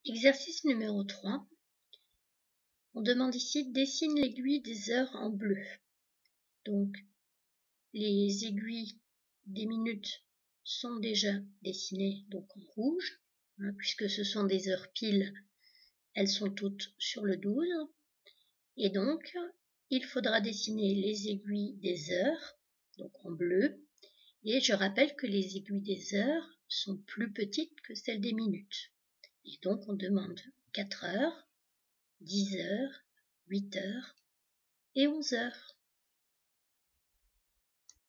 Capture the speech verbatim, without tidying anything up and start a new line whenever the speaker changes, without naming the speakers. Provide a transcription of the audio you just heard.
Exercice numéro trois. On demande ici, dessine l'aiguille des heures en bleu. Donc, les aiguilles des minutes sont déjà dessinées donc en rouge, hein, puisque ce sont des heures piles, elles sont toutes sur le douze. Et donc, il faudra dessiner les aiguilles des heures, donc en bleu. Et je rappelle que les aiguilles des heures sont plus petites que celles des minutes. Et donc, on demande quatre heures, dix heures, huit heures et onze heures.